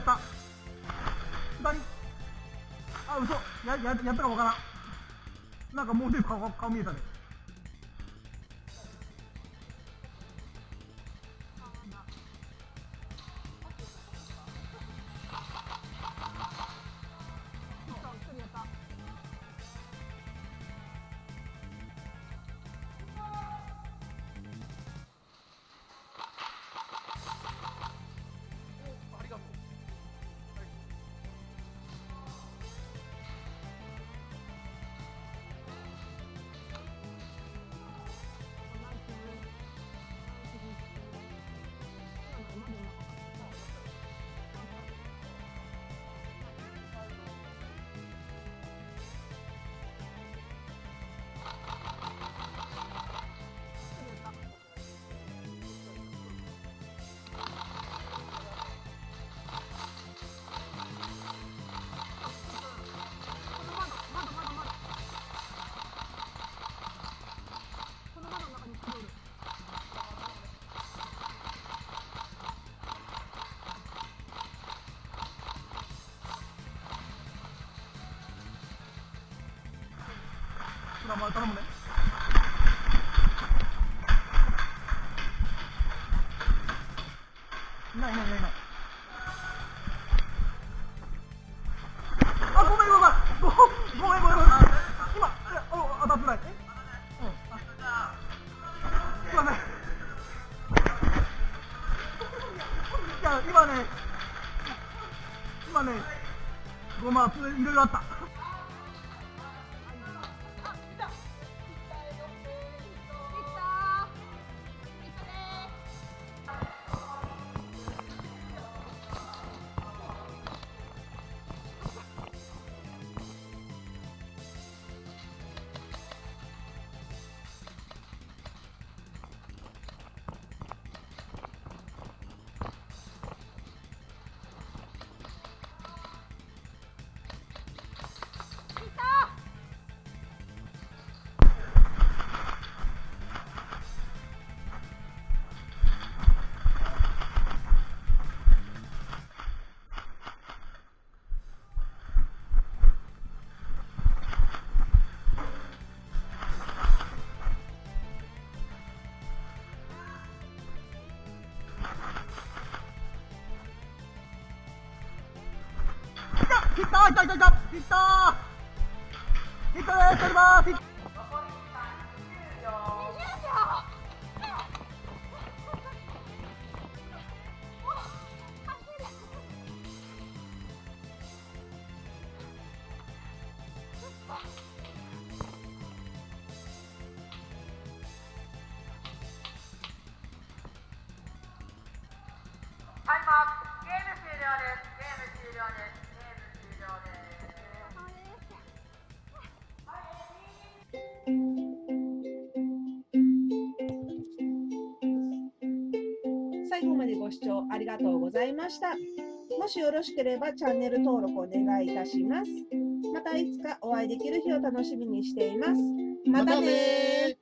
った。左。あ、嘘。やったかわからん。なんかもうちょい顔見えたね。頼むね。ない。あ、ごめん。今、当たってない。すいません。いや、今ね、ごま、いろいろあった。いったー、取ります。 タイムアップ。ゲーム終了です。 最後までご視聴ありがとうございました。もしよろしければチャンネル登録お願いいたします。またいつかお会いできる日を楽しみにしています。またねー。